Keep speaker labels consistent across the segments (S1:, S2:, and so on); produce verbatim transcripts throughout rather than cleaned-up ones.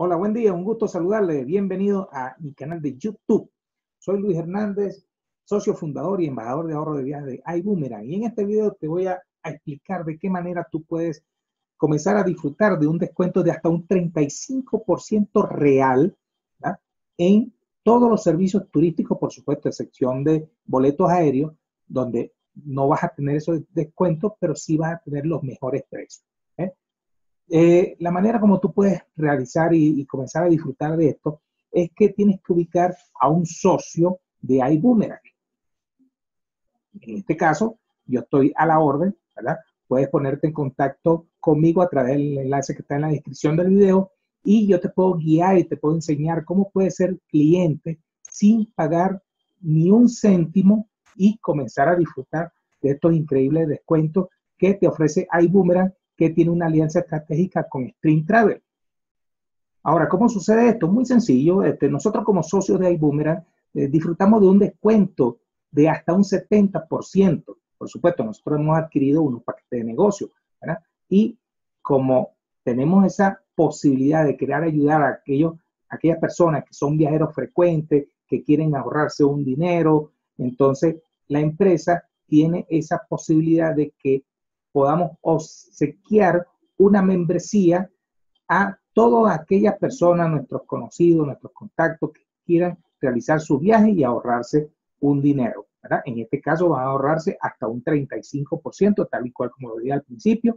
S1: Hola, buen día, un gusto saludarle. Bienvenido a mi canal de YouTube. Soy Luis Hernández, socio fundador y embajador de ahorro de viajes de iBoomerang. Y en este video te voy a, a explicar de qué manera tú puedes comenzar a disfrutar de un descuento de hasta un treinta y cinco por ciento real, ¿verdad?, en todos los servicios turísticos, por supuesto, excepción de boletos aéreos, donde no vas a tener esos descuentos, pero sí vas a tener los mejores precios. ¿eh? Eh, la manera como tú puedes realizar y, y comenzar a disfrutar de esto es que tienes que ubicar a un socio de iBoomerang. En este caso, yo estoy a la orden, ¿verdad? Puedes ponerte en contacto conmigo a través del enlace que está en la descripción del video y yo te puedo guiar y te puedo enseñar cómo puedes ser cliente sin pagar ni un céntimo y comenzar a disfrutar de estos increíbles descuentos que te ofrece iBoomerang, que tiene una alianza estratégica con Stream Travel. Ahora, ¿cómo sucede esto? Muy sencillo. Este, nosotros como socios de iBoomerang eh, disfrutamos de un descuento de hasta un setenta por ciento. Por supuesto, nosotros hemos adquirido unos paquetes de negocio, ¿verdad? Y como tenemos esa posibilidad de querer ayudar a, aquellos, a aquellas personas que son viajeros frecuentes, que quieren ahorrarse un dinero, entonces la empresa tiene esa posibilidad de que podamos obsequiar una membresía a todas aquellas personas, nuestros conocidos, nuestros contactos que quieran realizar su viaje y ahorrarse un dinero, ¿verdad? En este caso van a ahorrarse hasta un treinta y cinco por ciento, tal y cual como lo dije al principio,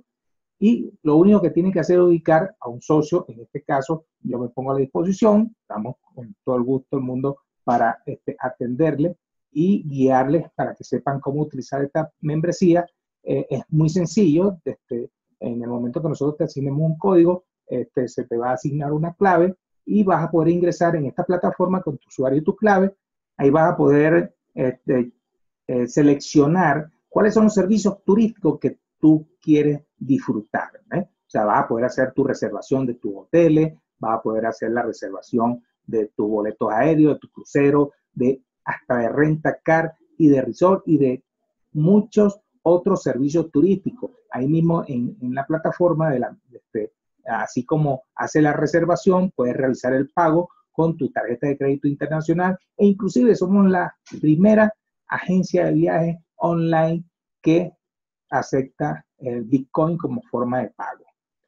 S1: y lo único que tienen que hacer es ubicar a un socio. En este caso yo me pongo a la disposición, estamos con todo el gusto del mundo para este, atenderles y guiarles para que sepan cómo utilizar esta membresía. Eh, es muy sencillo. Este, en el momento que nosotros te asignemos un código, este, se te va a asignar una clave y vas a poder ingresar en esta plataforma con tu usuario y tu clave. Ahí vas a poder este, eh, seleccionar cuáles son los servicios turísticos que tú quieres disfrutar. ¿eh? O sea, vas a poder hacer tu reservación de tus hoteles, vas a poder hacer la reservación de tus boletos aéreos, de tu crucero, de hasta de renta car y de resort y de muchos otros servicios turísticos. Ahí mismo en, en la plataforma, de la, este, así como hace la reservación, puedes realizar el pago con tu tarjeta de crédito internacional e inclusive somos la primera agencia de viajes online que acepta el Bitcoin como forma de pago.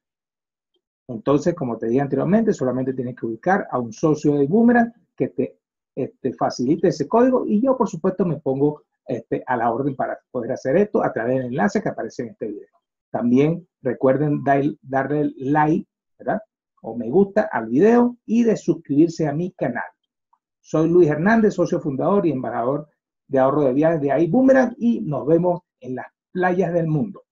S1: Entonces, como te dije anteriormente, solamente tienes que ubicar a un socio de iBoomerang que te, te facilite ese código y yo, por supuesto, me pongo este, a la orden para poder hacer esto a través del enlace que aparece en este video. También recuerden dar, darle like, ¿verdad?, o me gusta al video y de suscribirse a mi canal. Soy Luis Hernández, socio fundador y embajador de ahorro de viajes de iBoomerang y nos vemos en las playas del mundo.